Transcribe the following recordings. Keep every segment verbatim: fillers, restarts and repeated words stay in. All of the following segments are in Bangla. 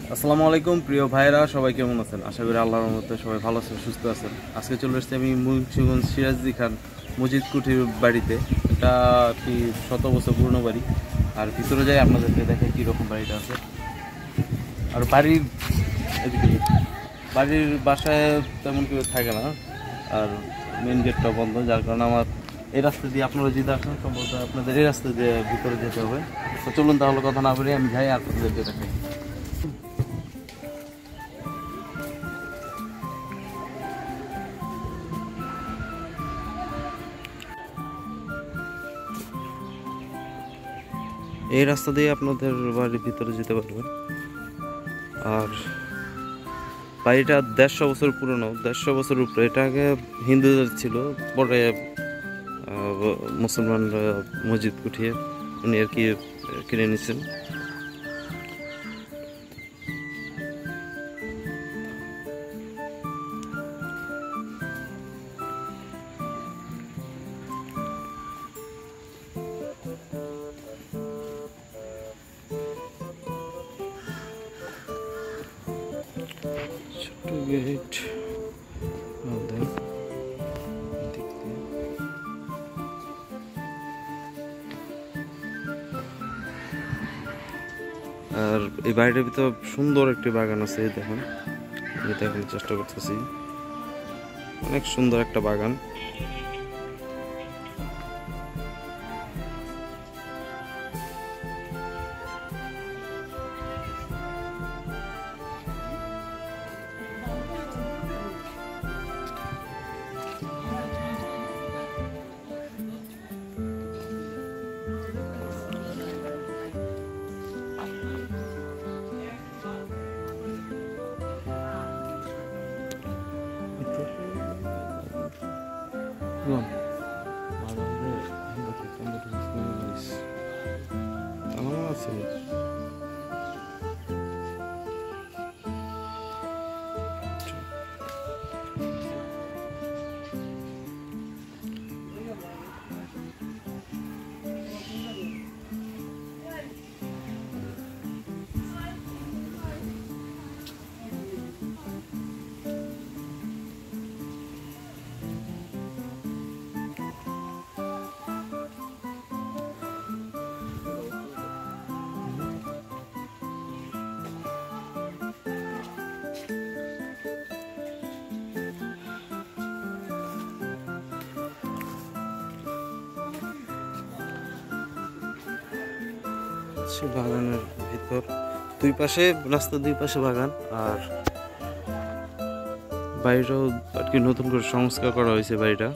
আসসালামু আলাইকুম প্রিয় ভাইরা, সবাই কেমন আছেন? আশা করি আল্লাহর রহমতে সবাই ভালো আছেন, সুস্থ আছেন। আজকে চলে এসেছি আমি মুন্সিগঞ্জ সিরাজদিখান মুজিদ কুঠির বাড়িতে। এটা কি শত বছর পুরনো বাড়ি। আর ভিতরে যাই আপনাদেরকে দেখে কীরকম বাড়িটা আছে। আর বাড়ির এদিকে বাড়ির বাসায় তেমন কেউ থাকে না, আর মেন গেটটা বন্ধ, যার কারণে আমার এই রাস্তা দিয়ে আপনারা যদি আসেন সম্ভবত আপনাদের এই রাস্তা দিয়ে ভিতরে যেতে হবে। তো চলুন তাহলে কথা না বলে আমি যাই আর আপনাদেরকে দেখাই। এই রাস্তা দিয়ে আপনাদের বাড়ির ভিতরে যেতে পারবেন। আর বাড়িটা দেড়শো বছর পুরনো, দেড়শো বছর উপরে। এটা আগে হিন্দুদের ছিল, পরে মুসলমানরা মসজিদ উঠিয়ে উনি আর কি কিনে নিচ্ছেন। ছোট গেট আর এই বাড়িটার ভিতর সুন্দর একটি বাগান আছে। দেখুন, আমি দেখানোর চেষ্টা করতেছি। অনেক সুন্দর একটা বাগান। বাগানের ভিতর দুই পাশে রাস্তা, দুই পাশে বাগান। আর বাড়িটাও আর কি নতুন করে সংস্কার করা হয়েছে বাড়িটা।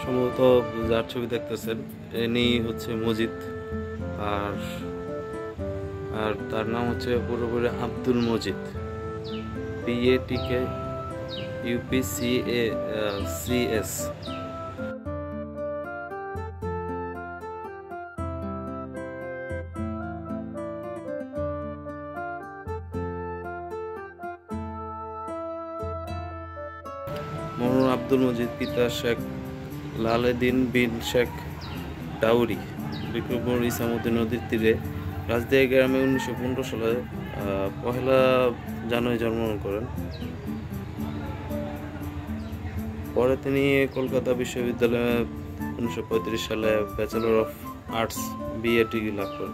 সম্ভবত যার ছবি দেখতেছেন ইনি হচ্ছে মজিদ, আর আর তার নাম হচ্ছে পুরোপুরি Abdul Majid, P A T K UP C A C S. মরহুম আব্দুল মজিদ পিতা শেখ লালেদ্দিন বিন শেখ ডাউরি বিক্রমপুর ইসামতি নদীর তীরে রাজদিয়া গ্রামে উনিশশো পনেরো সালে পহেলা জানুয়ারি জন্মগ্রহণ করেন। পরে তিনি কলকাতা বিশ্ববিদ্যালয়ে উনিশশো পঁয়ত্রিশ সালে bachelor of arts BA degree লাভ করেন।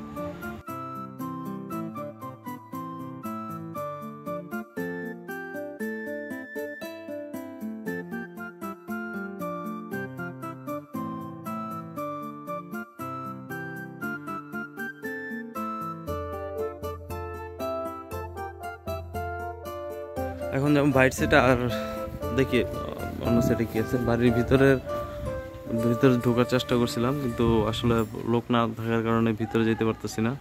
এখন যেমন বাইট সেটা আর দেখি অন্য সেটে কি আছে। বাড়ির ভিতরের ভিতরে ঢোকার চেষ্টা করছিলাম, কিন্তু আসলে লোক না থাকার কারণে ভিতরে যেতে পারতেছি না।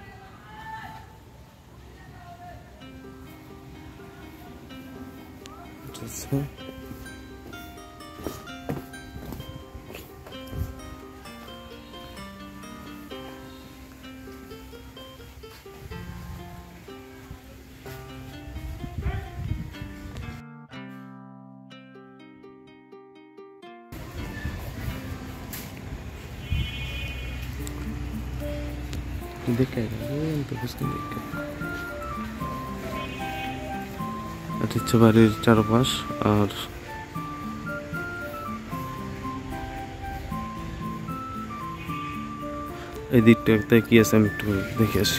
देखा तो उसको देख হচ্ছে বাড়ির চারপাশ। আর এই দিকটাতে কি আছে আমি একটু দেখে আসি।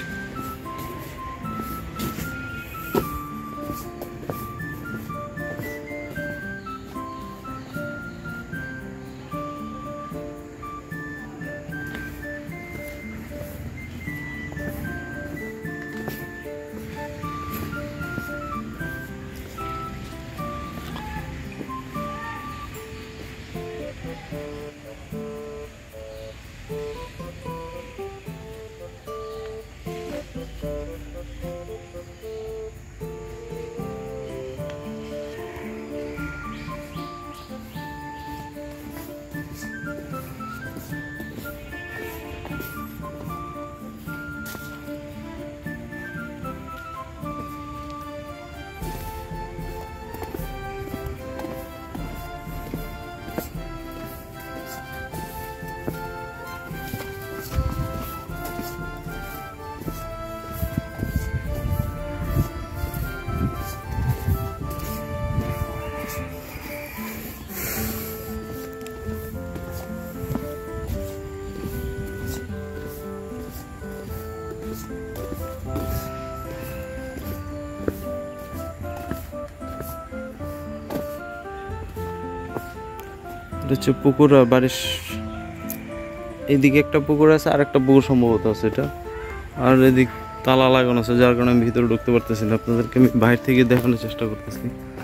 হচ্ছে পুকুর, বাড়ির এইদিকে একটা পুকুর আছে, আর একটা পুকুর সম্ভবত আছে এটা, আর এদিক তালা লাগানো আছে, যার কারণে আমি ভিতরে ঢুকতে পারতেছি না। আপনাদেরকে আমি বাইরে থেকে দেখানোর চেষ্টা করতেছি।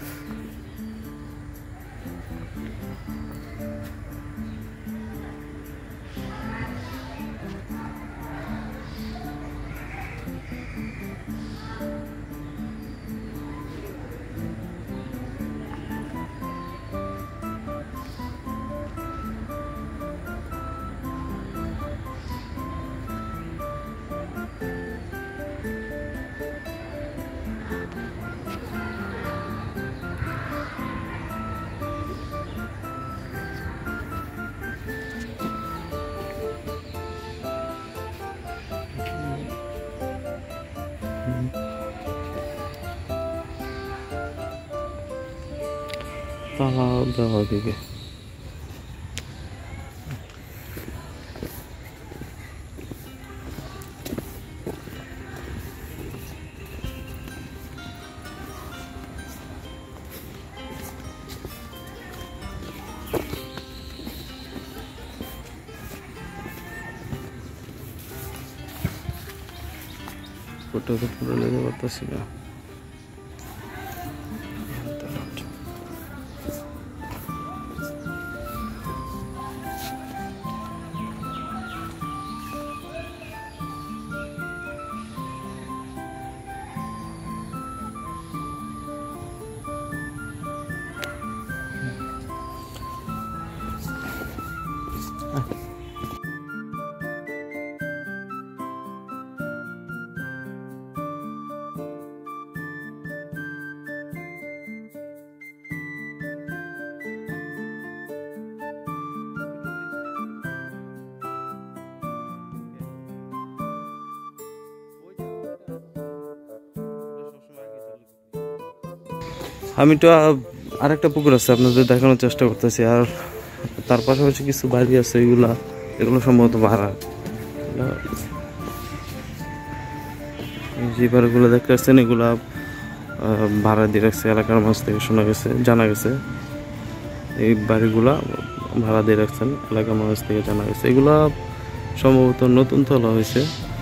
তালা দেওয়া দিকে ফটো তো পুরো লেগে পারতেছি না। আমি তো আরেকটা পুকুর আছে আপনাদের দেখানোর চেষ্টা করতেছি, আর তার পাশাপাশি কিছু বাড়ি আছে, এগুলা এগুলো সম্ভবত ভাড়া। যে বাড়িগুলো দেখতে পাচ্ছেন এগুলা ভাড়া দিয়ে রাখছে এলাকার মাঝ থেকে শোনা গেছে, জানা গেছে এই বাড়িগুলা ভাড়া দিয়ে রাখছেন এলাকার মাঝ থেকে জানা গেছে। এগুলা সম্ভবত নতুন তোলা হয়েছে।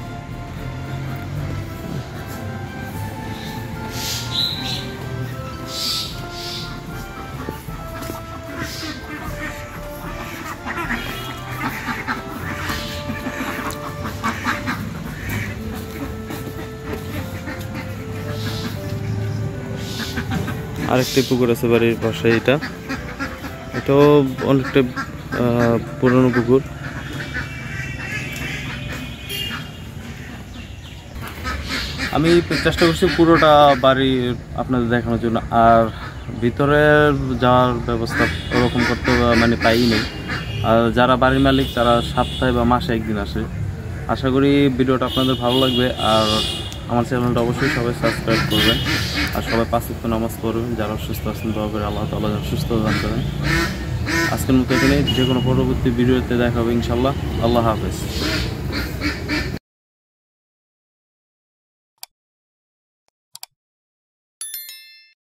আরেকটি পুকুর আছে বাড়ির পাশে, এটা এটাও অনেকটা পুরনো পুকুর। আমি চেষ্টা করছি পুরোটা বাড়ি আপনাদের দেখানোর জন্য, আর ভিতরে যাওয়ার ব্যবস্থা ওরকম করতে মানে পাই নেই। আর যারা বাড়ির মালিক তারা সপ্তাহে বা মাসে একদিন আসে। আশা করি ভিডিওটা আপনাদের ভালো লাগবে, আর আমার চ্যানেলটা অবশ্যই সবাই সাবস্ক্রাইব করবেন, আর সবাই পাঁচ ওয়াক্ত নামাজ পড়বেন। যারা সুস্থ আছেন দোয়া করে আল্লাহ তাআলা যেন সুস্থ দান করেন। আজকের মতো এখানে, যে কোনো পরবর্তী ভিডিওতে দেখা হবে ইনশাআল্লাহ। আল্লাহ হাফেজ।